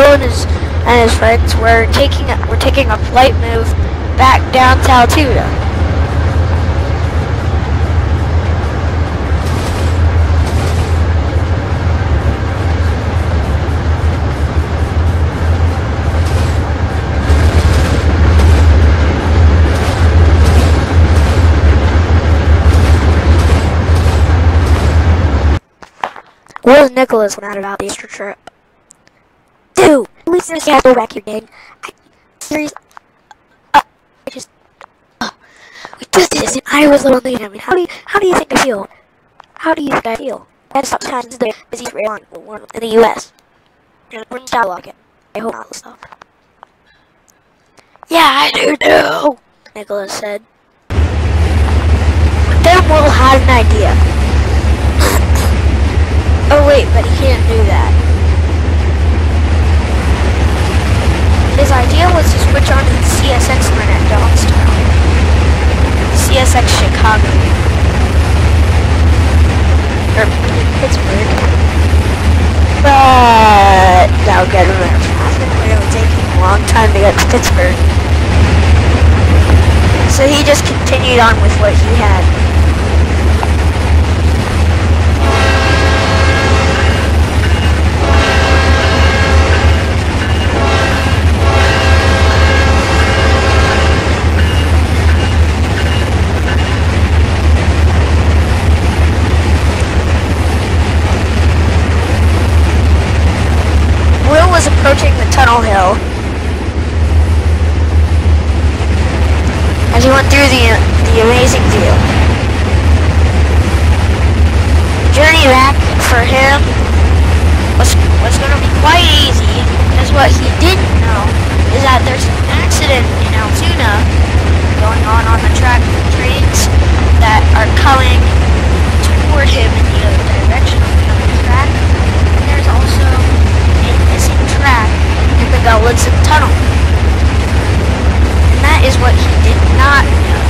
and his friends were taking a flight move back down to Altoona. Will and Nicholas went out about the Easter trip. Dude, at least you have to wreck your game. Seriously, we did this, and I was lonely. I mean, how do you think I feel? How do you think I feel? And sometimes the busiest rail in the U.S. And it brings dialogue in. I hope not stop. Yeah, I do too, Nicholas said. But then Will had an idea. Oh wait, but he can't do that. His idea was to switch on to the CSX line at Johnstown. CSX Chicago. Or Pittsburgh. But that'll get him there fast. It would take him a long time to get to Pittsburgh. So he just continued on with what he had. Was approaching the tunnel hill as he went through the amazing view. The journey back for him was going to be quite easy, because what he didn't know is that there's an accident in Altoona going on the track with trains that are coming toward him in the other direction on the track. And there's also missing track in the Gulletson Tunnel. And that is what he did not know.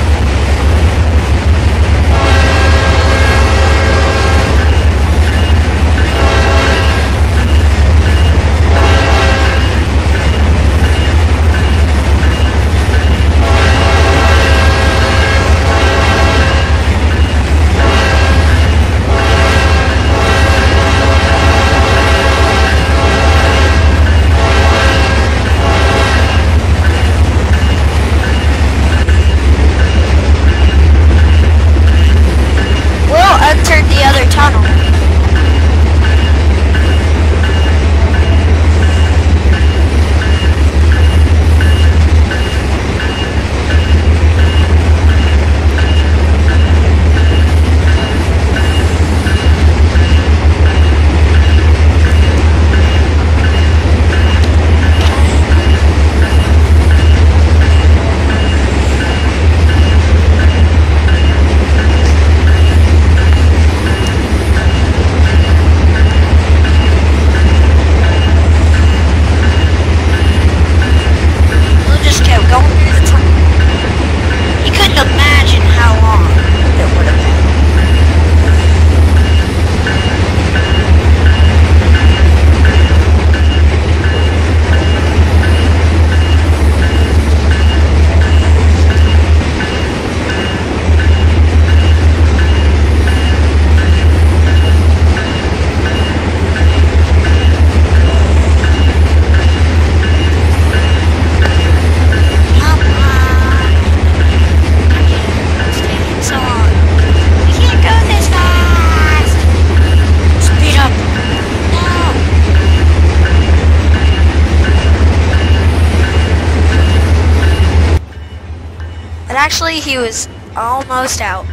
Actually, he was almost out.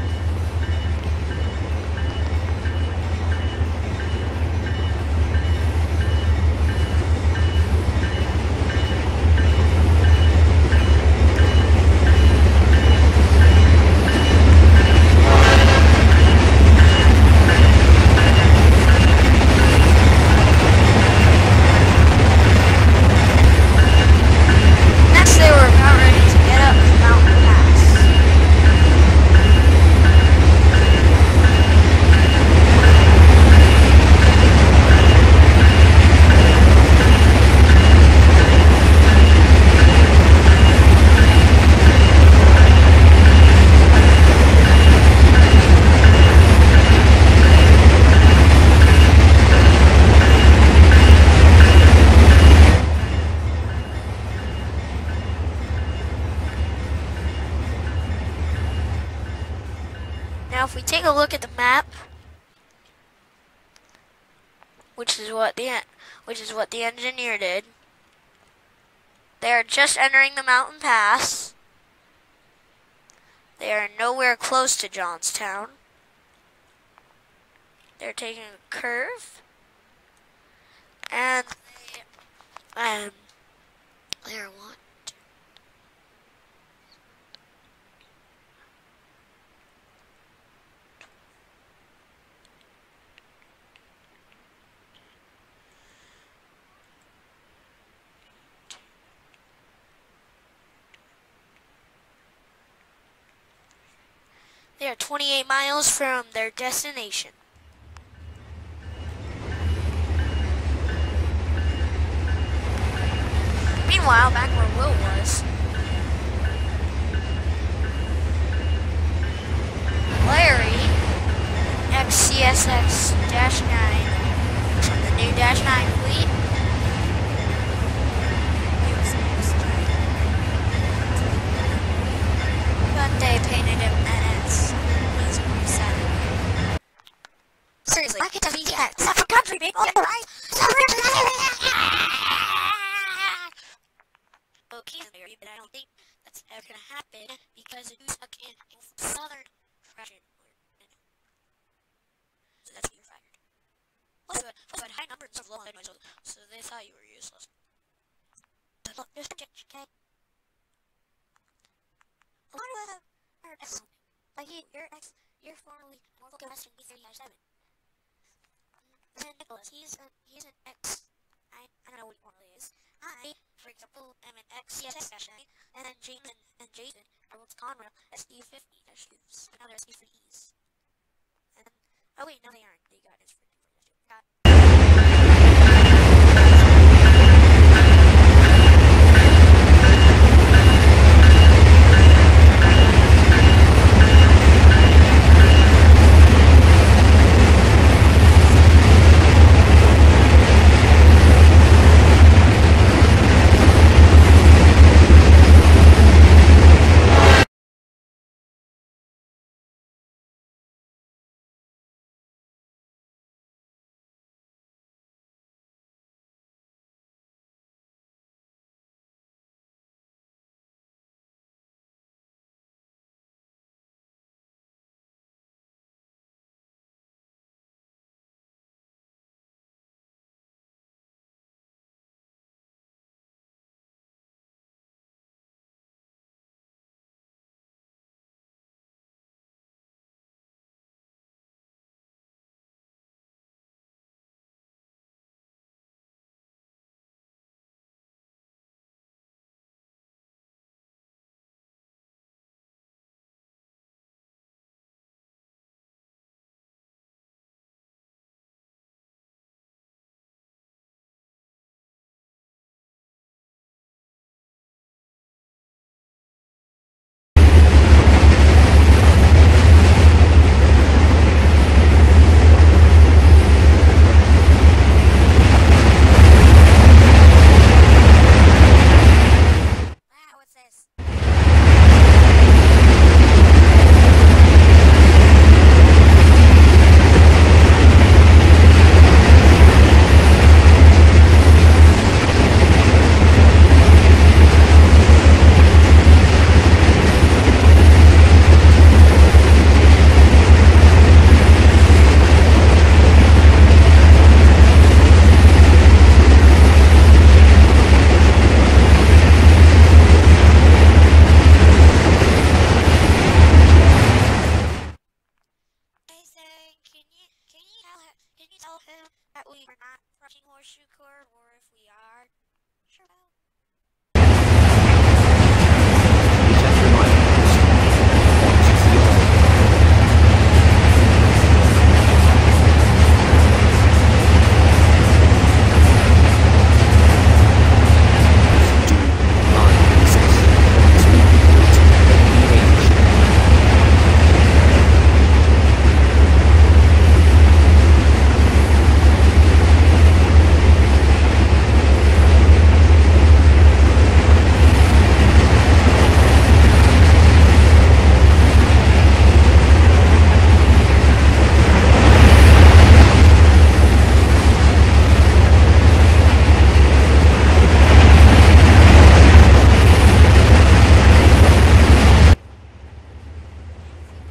Next, they were about ready to get up the mountain pass. Now, if we take a look at the map, which is what the engineer did, they are just entering the mountain pass. They are nowhere close to Johnstown. They're taking a curve, and they're one. They are 28 miles from their destination. Meanwhile, back where Will was, Larry, XCSX-9 from the new Dash 9 fleet, but they painted him NS. He's more sad. Seriously, I get to VTX. That's for country people, right? Okay, but I don't think that's ever gonna happen because it's stuck in southern depression. So that's why you're fired. Also, had high numbers of low anyways, so they thought you were useless. But look, there's a catch, okay? A lot of are excellent. Like you're formerly Norfolk Western B-30-7. And Nicholas, he's an X. I don't know what he formerly is. I, for example, am an XCSX-9, and then James and Jason are both Conrail SD50-2s, but now they're SD3Es. And then, oh wait, no they aren't. They got S for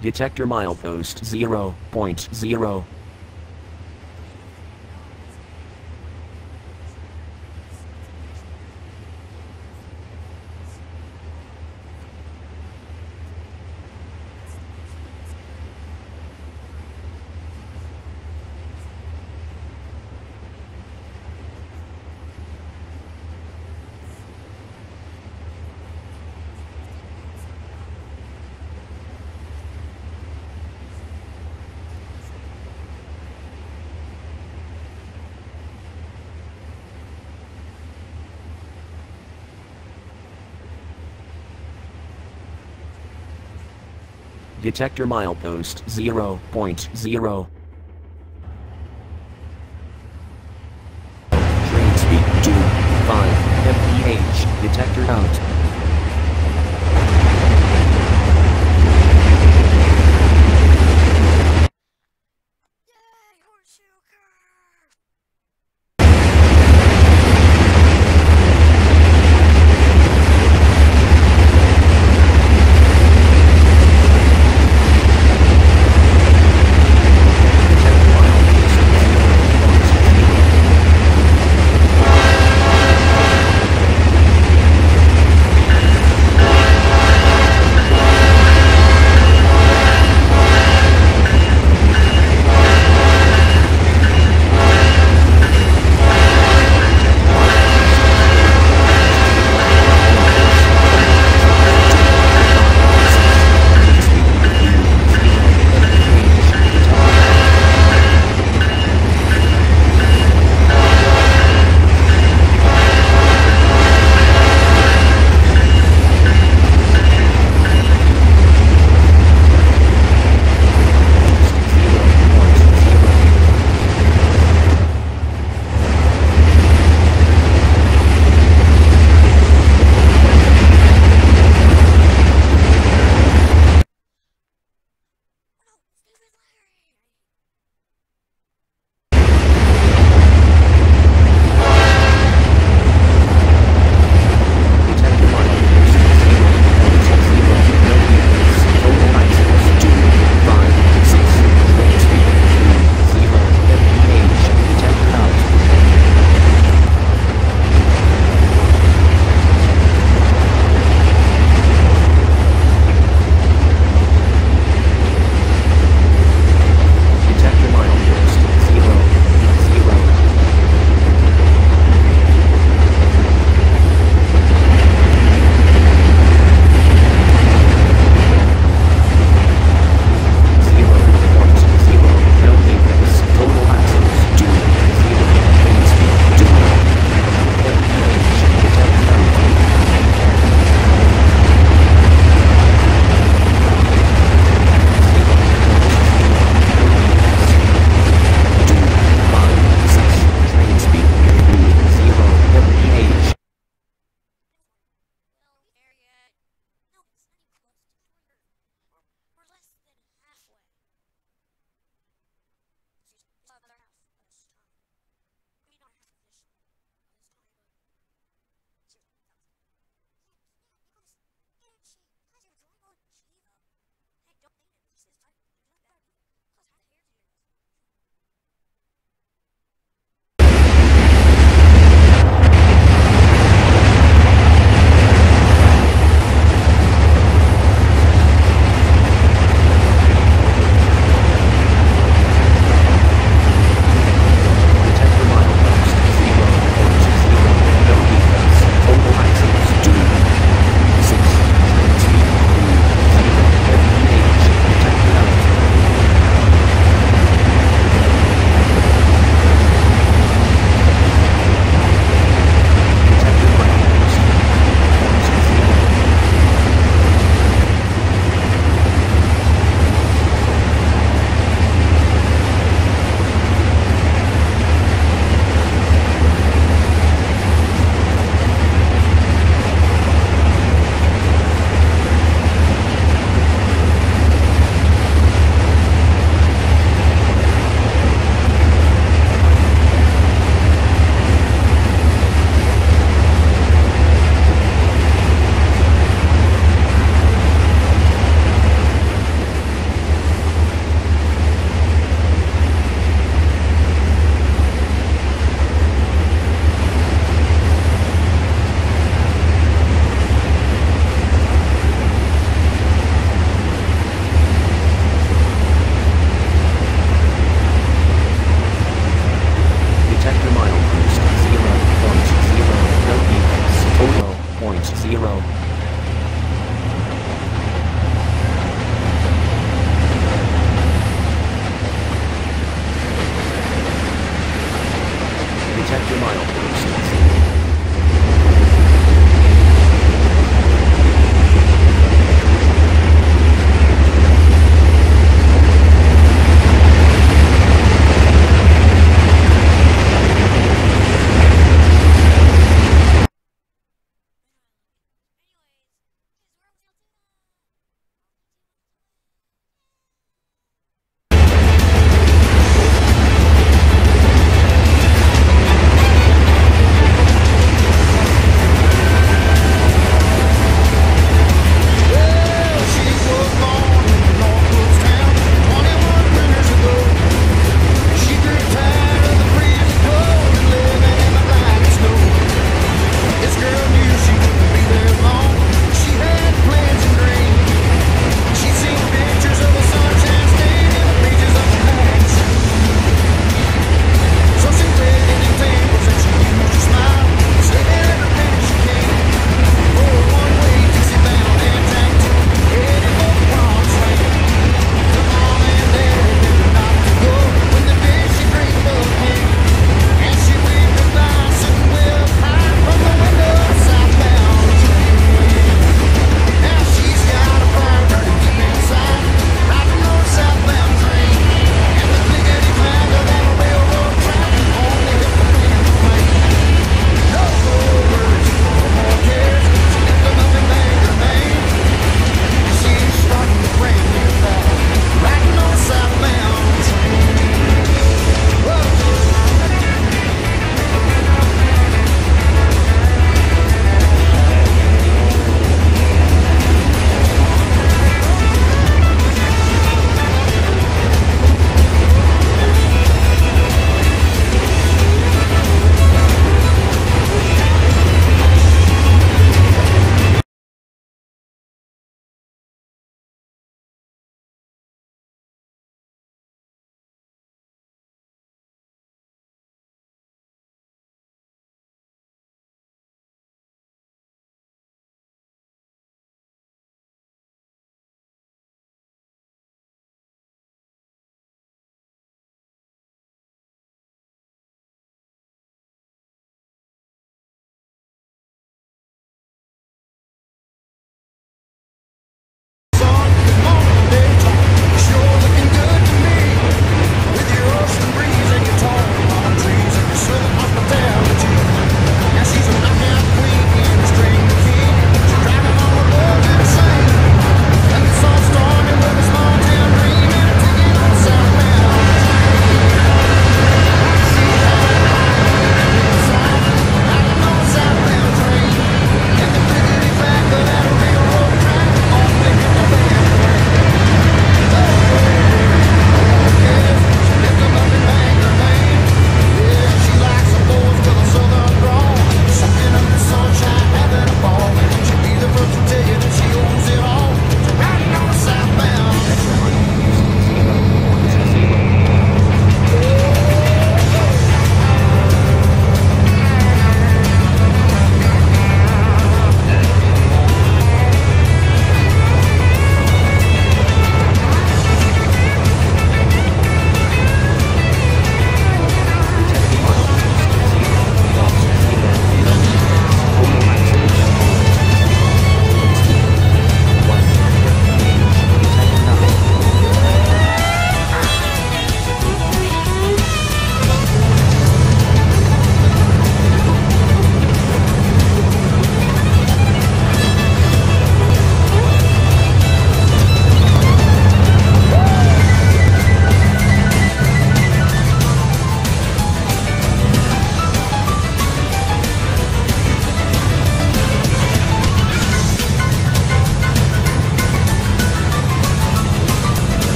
Detector milepost 0.0. Detector milepost 0.0. Train speed 25 mph. Detector out.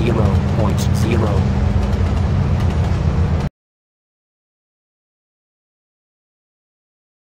0.0.